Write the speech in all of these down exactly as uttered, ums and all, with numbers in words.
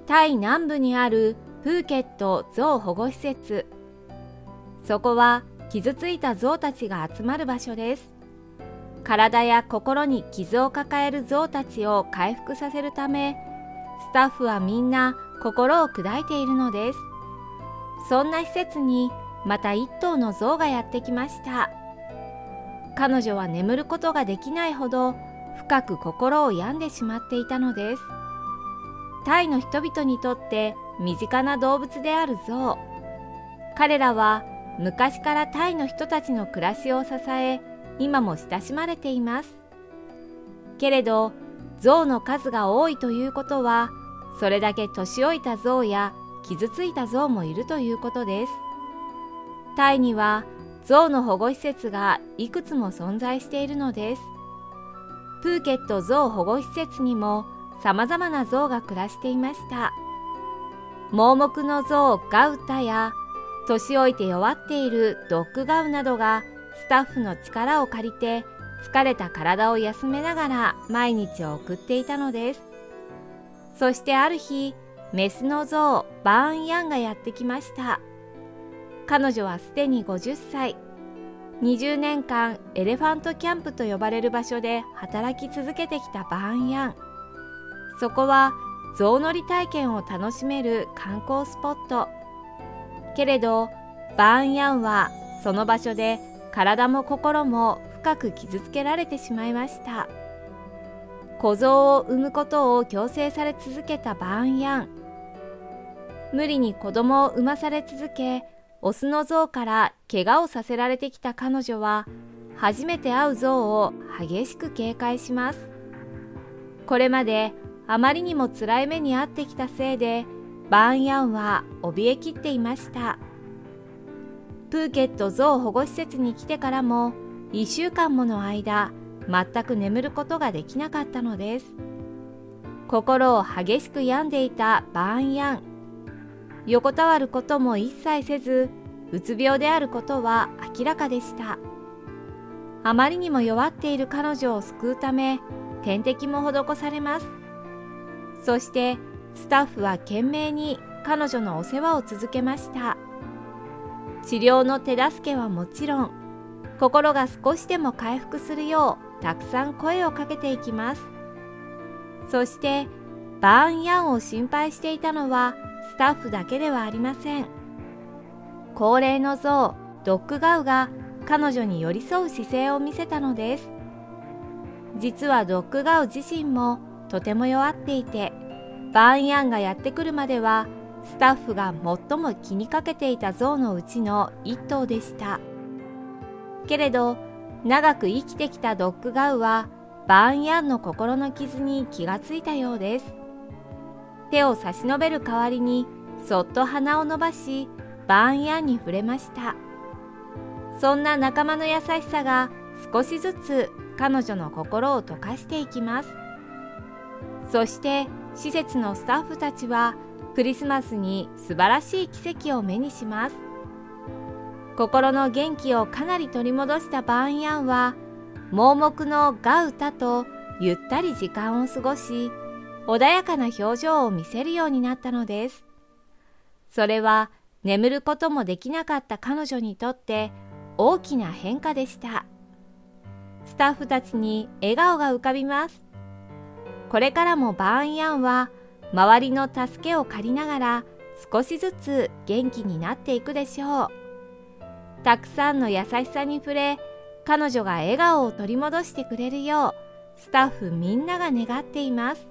タイ南部にあるプーケットゾウ保護施設。そこは傷ついたゾウたちが集まる場所です。体や心に傷を抱えるゾウたちを回復させるため、スタッフはみんな心を砕いているのです。そんな施設にまた一頭のゾウがやってきました。彼女は眠ることができないほど深く心を病んでしまっていたのです。タイの人々にとって身近な動物であるゾウ。彼らは昔からタイの人たちの暮らしを支え、今も親しまれています。けれど、ゾウの数が多いということは、それだけ年老いたゾウや傷ついたゾウもいるということです。タイにはゾウの保護施設がいくつも存在しているのです。プーケットゾウ保護施設にもさまざまなゾウが暮らしていました。盲目のゾウガウタや年老いて弱っているドッグガウなどがスタッフの力を借りて疲れた体を休めながら毎日を送っていたのです。そしてある日、メスのゾウバーンヤンがやってきました。彼女はすでにごじゅっさい。にじゅうねんかんエレファントキャンプと呼ばれる場所で働き続けてきたバーンヤン。そこはゾウ乗り体験を楽しめる観光スポット。けれどバーンヤンはその場所で体も心も深く傷つけられてしまいました。子ゾウを産むことを強制され続けたバーンヤン。無理に子供を産まされ続け、オスのゾウから怪我をさせられてきた彼女は、初めて会うゾウを激しく警戒します。これまであまりにも辛い目に遭ってきたせいで、バーンヤンは怯えきっていました。プーケットゾウ保護施設に来てからもいっしゅうかんもの間、全く眠ることができなかったのです。心を激しく病んでいたバーンヤン。横たわることも一切せず、うつ病であることは明らかでした。あまりにも弱っている彼女を救うため、点滴も施されます。そしてスタッフは懸命に彼女のお世話を続けました。治療の手助けはもちろん、心が少しでも回復するようたくさん声をかけていきます。そしてバーンヤンを心配していたのはスタッフだけではありません。高齢のゾウドッグガウが彼女に寄り添う姿勢を見せたのです。実はドッグガウ自身もとても弱っていて、バーンヤンがやってくるまではスタッフが最も気にかけていたゾウのうちの一頭でした。けれど長く生きてきたドッグガウはバーンヤンの心の傷に気がついたようです。手を差し伸べる代わりにそっと鼻を伸ばしバーンヤンに触れました。そんな仲間の優しさが少しずつ彼女の心を溶かしていきます。そして施設のスタッフたちはクリスマスに素晴らしい奇跡を目にします。心の元気をかなり取り戻したバーンヤンは盲目のガウタとゆったり時間を過ごし、穏やかな表情を見せるようになったのです。それは眠ることもできなかった彼女にとって大きな変化でした。スタッフたちに笑顔が浮かびます。これからもバーンヤンは周りの助けを借りながら少しずつ元気になっていくでしょう。たくさんの優しさに触れ、彼女が笑顔を取り戻してくれるようスタッフみんなが願っています。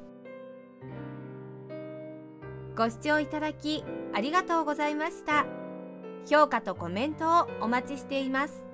ご視聴いただきありがとうございました。評価とコメントをお待ちしています。